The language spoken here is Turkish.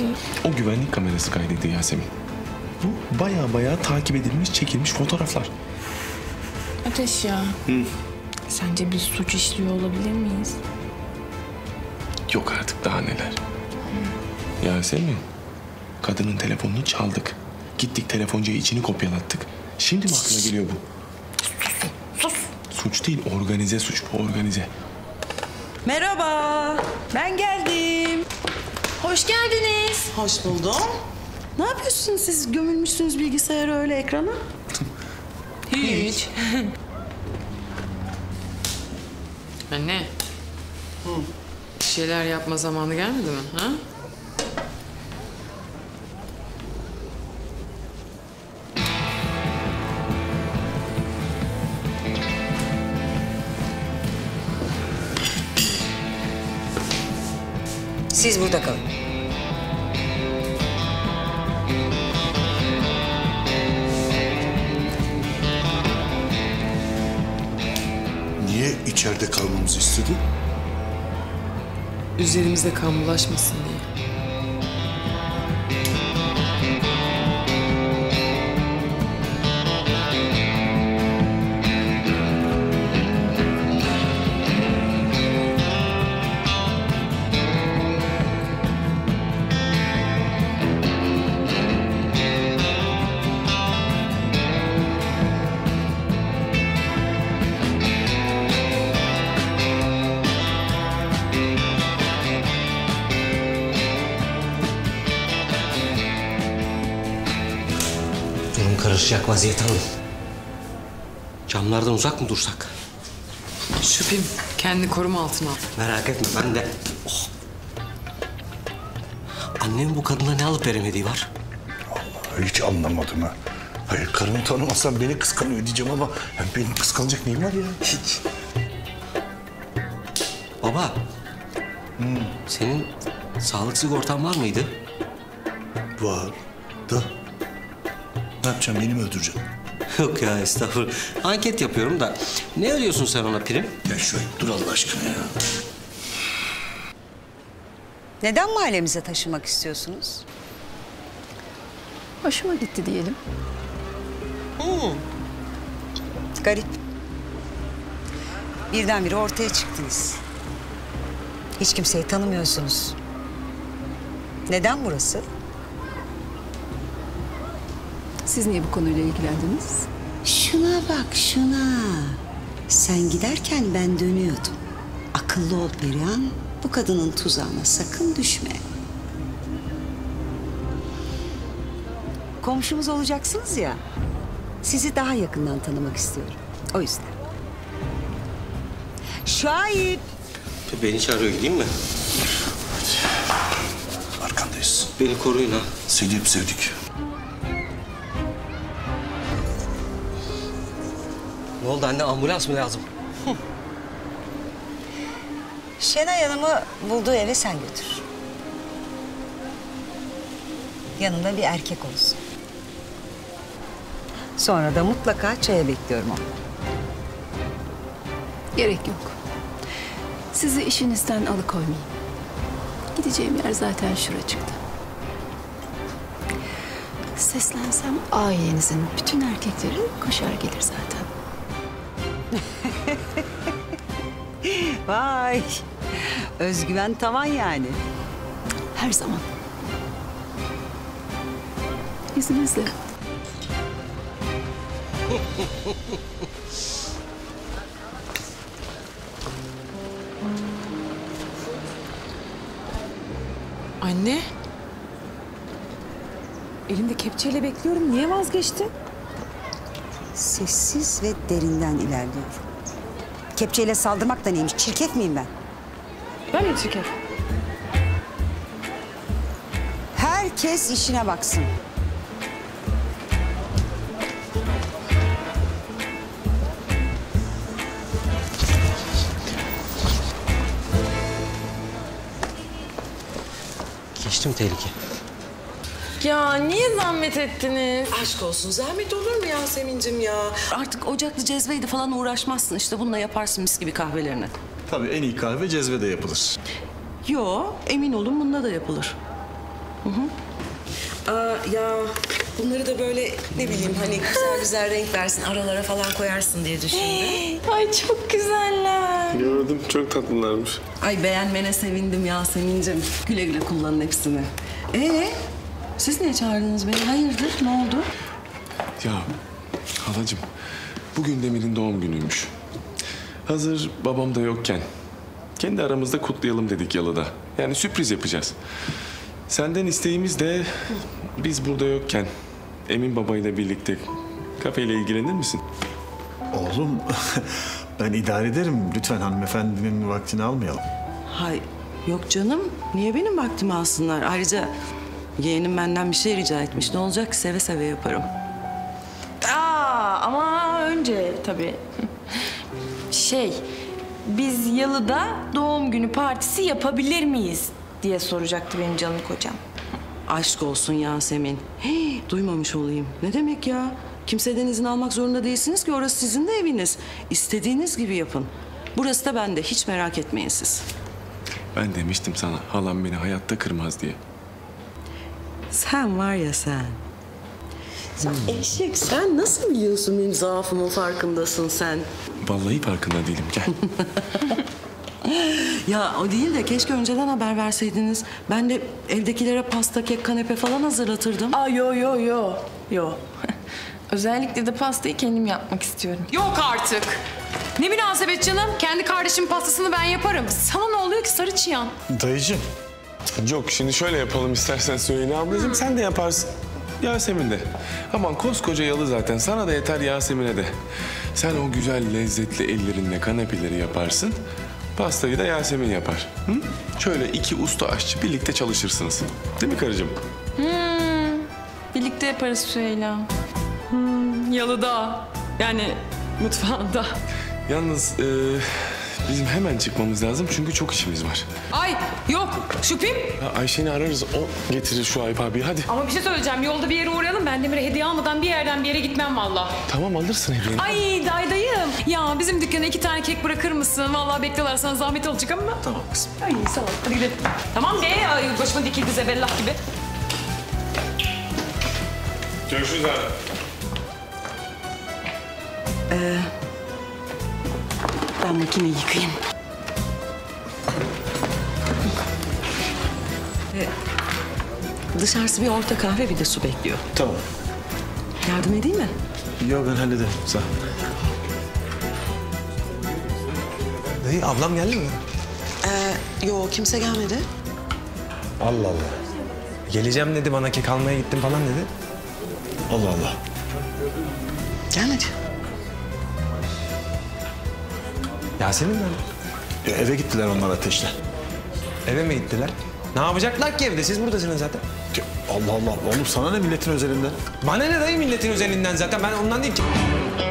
kaydetti? O güvenlik kamerası kaydetti Yasemin. Bu baya takip edilmiş, çekilmiş fotoğraflar. Ateş ya. Sence biz suç işliyor olabilir miyiz? Yok artık, daha neler. Yasemin, kadının telefonunu çaldık. Gittik telefoncuya, içini kopyalattık. Şimdi mi aklına geliyor bu? Sus. Suç değil, organize suç bu, organize. Merhaba, ben geldim. Hoş geldiniz. Hoş buldum. Ne yapıyorsunuz siz? Gömülmüşsünüz bilgisayara öyle ekrana. Hiç. Anne. Bir şeyler yapma zamanı gelmedi mi? Ha? Siz burada kalın. Niye içeride kalmamızı istedi? Üzerimizde kan bulaşmasın diye. Durum karışacak vaziyet alın. Camlardan uzak mı dursak? Şüphim kendini koruma altına al. Merak etme, ben de... Oh. Annemin bu kadına ne alıp veremediği var? Vallahi hiç anlamadım ha. Hayır, karımı tanımazsam beni kıskanıyor diyeceğim ama benim kıskanacak neyim var ya? Hiç. Baba, senin sağlık sigortan var mıydı? Var da ne yapacağım, beni mi öldüreceksin? Yok ya, estağfurullah. Anket yapıyorum da ne ödüyorsun sen ona prim? Ya şöyle dur Allah aşkına ya. Neden mahallemize taşınmak istiyorsunuz? Hoşuma gitti diyelim. Garip. Birdenbire ortaya çıktınız. Hiç kimseyi tanımıyorsunuz. Neden burası? Siz niye bu konuyla ilgilendiniz? Şuna bak, şuna. Sen giderken ben dönüyordum. Akıllı ol Perihan. Bu kadının tuzağına sakın düşme. Komşumuz olacaksınız ya. Sizi daha yakından tanımak istiyorum. O yüzden. Şahip. Beni çağırıyor, gideyim mi? Arkandayız. Beni koruyun ha. Seni hep sevdik. Ne oldu anne, ambulans mı lazım? Şenay Hanım'ı bulduğu eve sen götür. Yanında bir erkek olsun. Sonra da mutlaka çaya bekliyorum onu. Gerek yok. Sizi işinizden alıkoymayayım. Gideceğim yer zaten şuracıkta. Seslensem ailenizin bütün erkekleri koşar gelir zaten. Vay. Özgüven tavan yani. Her zaman. İzninizle. Anne. Elimde kepçeyle bekliyorum. Niye vazgeçtin? Sessiz ve derinden ilerliyor. Kepçeyle saldırmak da neymiş? Çirkef miyim ben? Ben mi çirkef? Herkes işine baksın. Geçtim tehlike. Ya niye zahmet ettiniz? Aşk olsun, zahmet olur mu Yasemin'cim ya? Artık ocaklı cezveydi falan uğraşmazsın. İşte bununla yaparsın mis gibi kahvelerini. Tabii en iyi kahve cezvede yapılır. Yo, emin olun bununla da yapılır. Ya bunları da böyle ne bileyim hani güzel güzel renk versin, aralara falan koyarsın diye düşündüm. Ay çok güzeller. Gördüm, çok tatlılarmış. Ay beğenmene sevindim Yasemin'cim. Güle güle kullanın hepsini. Siz niye çağırdınız beni? Hayırdır? Ne oldu? Ya halacığım, bugün Demir'in doğum günüymüş. Hazır babam da yokken kendi aramızda kutlayalım dedik yalıda. Yani sürpriz yapacağız. Senden isteğimiz de biz burada yokken Emin babayla birlikte kafeyle ilgilenir misin? Oğlum ben idare ederim. Lütfen hanımefendinin vaktini almayalım. Hay yok canım. Niye benim vaktimi alsınlar? Ayrıca yeğenim benden bir şey rica etmiş. Ne olacak? Seve seve yaparım. Ama önce tabii. Biz yalıda doğum günü partisi yapabilir miyiz diye soracaktı benim canım kocam. Aşk olsun Yasemin. Duymamış olayım. Ne demek ya? Kimseden izin almak zorunda değilsiniz ki orası sizin de eviniz. İstediğiniz gibi yapın. Burası da bende. Hiç merak etmeyin siz. Ben demiştim sana halam beni hayatta kırmaz diye. Sen var ya sen. Sen eşek. Sen nasıl biliyorsun benim zaafımın farkındasın sen? Vallahi farkında değilim, gel. Ya o değil de keşke önceden haber verseydiniz. Ben de evdekilere pasta, kek, kanepe falan hazırlatırdım. Yo. Özellikle de pastayı kendim yapmak istiyorum. Yok artık. Ne münasebet canım. Kendi kardeşimin pastasını ben yaparım. Sana ne oluyor ki sarı çıyan? Dayıcığım. Yok, şimdi şöyle yapalım istersen Süheyla ablacığım, sen de yaparsın. Yasemin de. Aman koskoca yalı zaten, sana da yeter Yasemin'e de. Sen o güzel lezzetli ellerinle kanepeleri yaparsın. Pastayı da Yasemin yapar. Hı? Şöyle iki usta aşçı birlikte çalışırsınız. Değil mi karıcığım? Birlikte yaparız Süheyla. Yalıda. Yani mutfağında. Yalnız bizim hemen çıkmamız lazım çünkü çok işimiz var. Ay yok Şüphim. Ya Ayşe'ni ararız, o getirir şu Ayıp abi, hadi. Ama bir şey söyleyeceğim. Yolda bir yere uğrayalım. Ben Demir'e hediye almadan bir yerden bir yere gitmem vallahi. Tamam, alırsın hediyeni. Ay dayım. Ya bizim dükkana 2 tane kek bırakır mısın? Vallahi bekliyorlar, sana zahmet olacak ama. Tamam kızım. Ay sağ ol. Hadi gidelim. Tamam be. Ay, başıma dikildi zebellah gibi. Görüşürüz abi. Ben makineyi yıkayayım. Dışarısı bir orta kahve, bir de su bekliyor. Tamam. Yardım edeyim mi? Yo, ben hallederim. Sağ ol. Dayı ablam geldi mi? Yo kimse gelmedi. Allah Allah. Geleceğim dedi, bana kek almaya gittim falan dedi. Allah Allah. Gelmedi. Yasemin nerede? Ya eve gittiler onlar Ateş'le. Eve mi gittiler? Ne yapacaklar ki evde? Siz buradasınız zaten. Ya Allah Allah. Oğlum sana ne milletin özelinden? Bana ne dayı milletin özelinden zaten? Ben ondan değil ki.